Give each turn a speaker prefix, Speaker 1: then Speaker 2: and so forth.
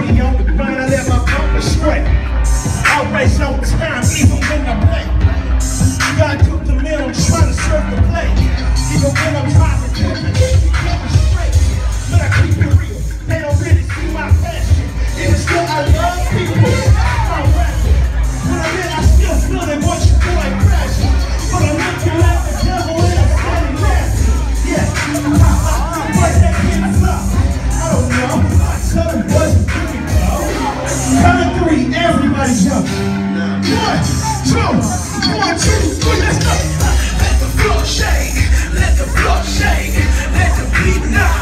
Speaker 1: 40 on the grind, I let my bumper straight. Always on time, even when I play. God took the men, I'm trying to serve the play. Even when I'm driving, keep it straight. But I keep it real, they don't really see my passion. Even still, I love people. I'm rapping. When I'm in, I still feel they want you to like crashing. But I'm looking at the devil and I'm standing laughing. Yeah, but that kid's up. I don't know. I tell him wasn't pretty low. Count 3, everybody jump. 1, 2, 1, 2, 3, let's go.
Speaker 2: Let the floor shake, let the floor shake, let the beat knock.